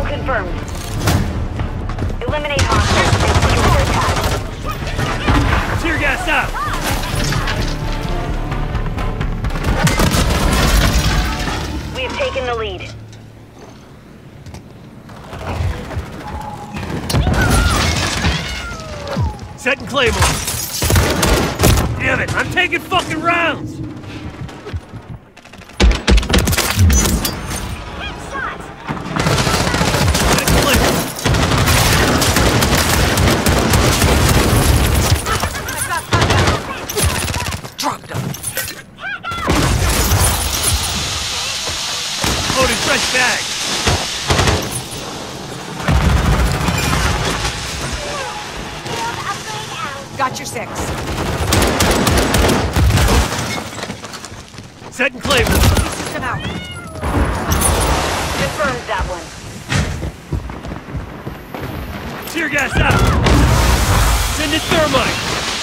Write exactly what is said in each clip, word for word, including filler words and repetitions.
confirmed. Eliminate hostiles and secure their attack. Tear gas out! We have taken the lead. Setting Claymore. Damn it, I'm taking fucking rounds! Loading fresh bag. Got your six. Setting Claymore. System out. Confirmed that one. Tear gas out. Send it thermite.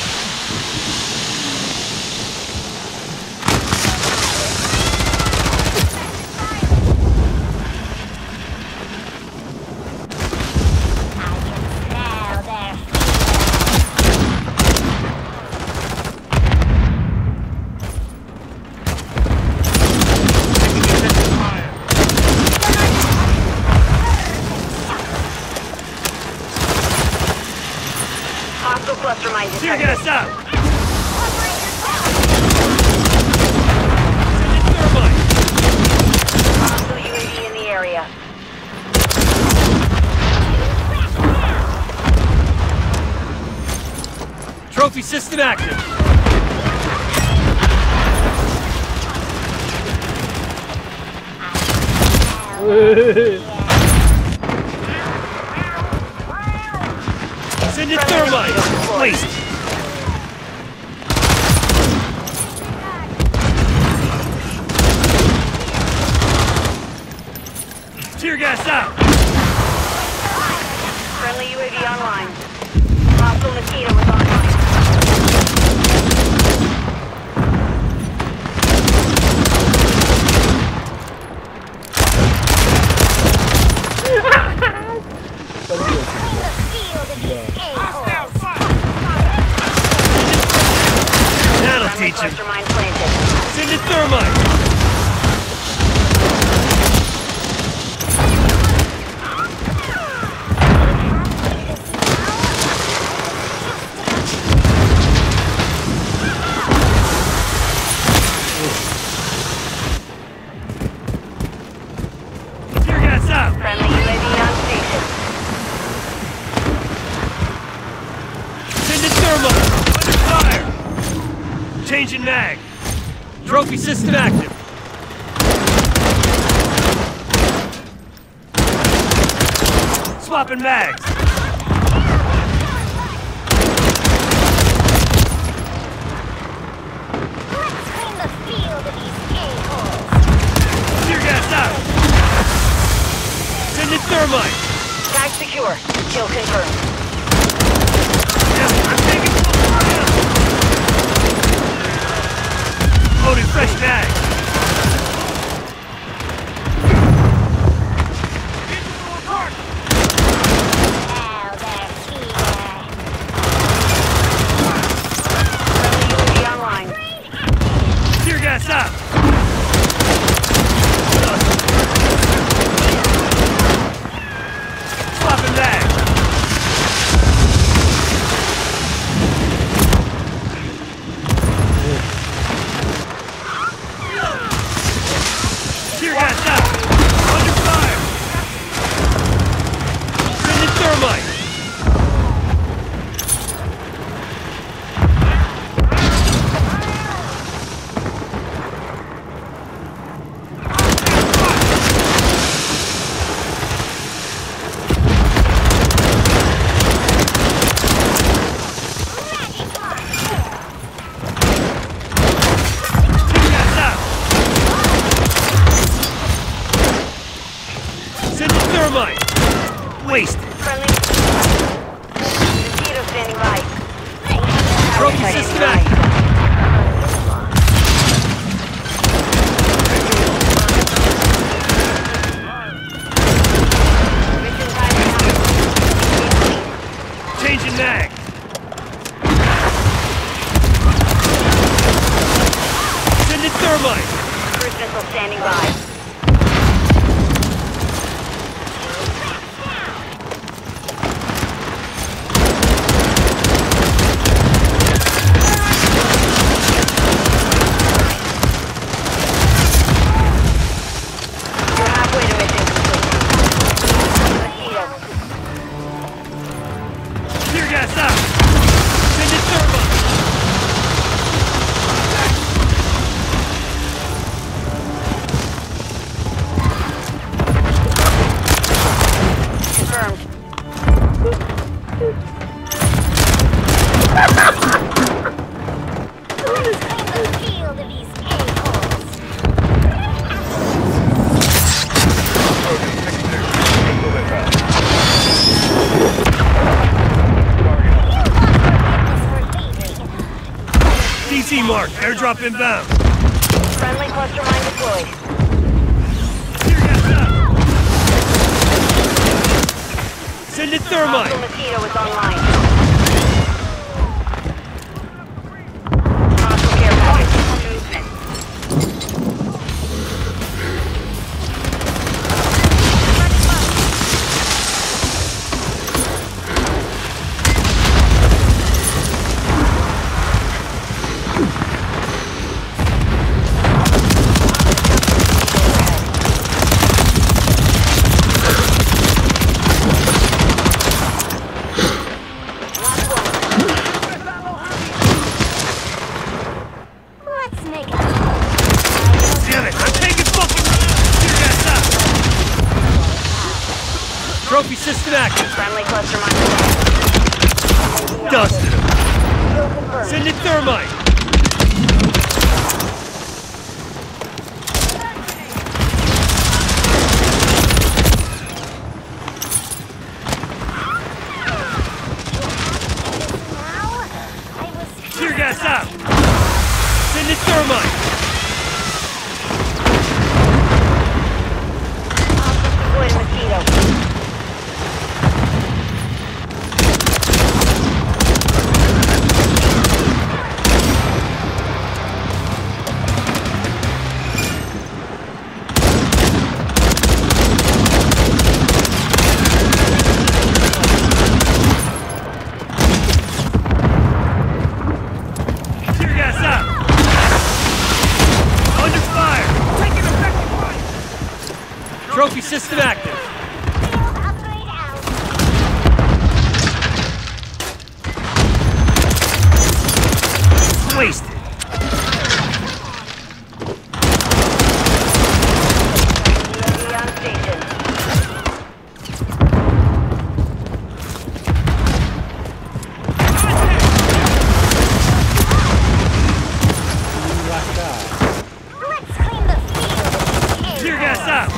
Hostile cluster mine Tear detected. gas out. Send it thermite. Hostile U A V in the area. Trophy system active. Send it thermite. Waste. Tear gas out. Friendly U A V online. Hostile mosquito is online. That'll Friendly teach him. cluster mine planted. Send it thermite. Tear gas out. Friendly U A V on station. Send it thermite. Under fire. Changing mag. Trophy system active. Swapping mags. Tear gas out. Send it thermite. Tag secure. Kill confirmed. Damn it, I'm taking full fire. Loading fresh bag. Friendly U A V online. Tear gas out. Swapping bags. Tear gas out. Under fire. Send it thermite. Tear gas out. Send it thermite. Waste. Friendly. Mosquito standing by. Trophy Target system right. active. standing by. You're halfway to mission complete. Tear gas out! Send it thermite! Confirmed. Let's clean the field of these a-holes. D C mark, airdrop inbound. Friendly cluster mine deployed. Tear gas out! Send it thermite! Hostile mosquito is online. Hostile care package on movement. Let's make it. Damn it, I'm taking fucking... Tear gas out! Trophy system active. Friendly cluster mine deployed. Dusted him. Kill confirmed. Send it thermite! Now, I was Tear gas out! Send it thermite! Deployed mosquito. Tear gas out! Under fire! Taking effective fire! Trophy system active. field upgrade out. Wasted. U A V on station. Let's clean the field of these Tear a-holes. gas out!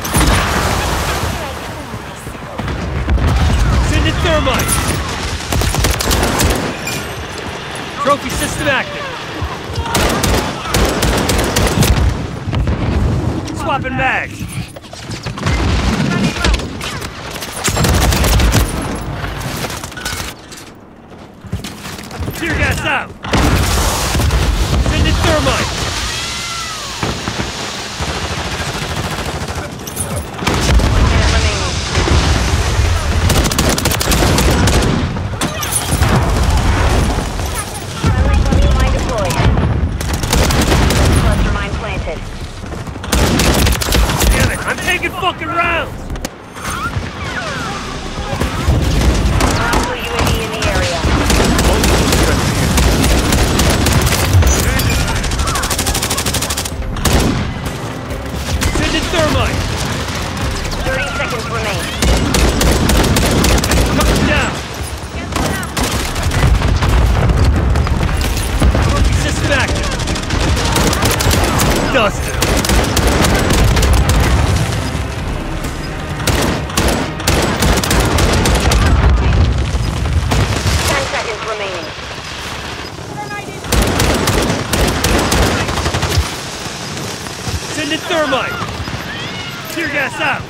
Here I Send it thermite! Trophy system active. Swapping bags. Tear gas out! Send it thermite! Minute remaining. Friendly cluster mine deployed. Cluster mine planted. Damn it, I'm taking fucking rounds! Hostile U A V in the area. Send it thermite! thirty seconds remain. Coming down! Trophy system active. Dusted him. ten seconds remaining. Send it thermite! Tear gas out!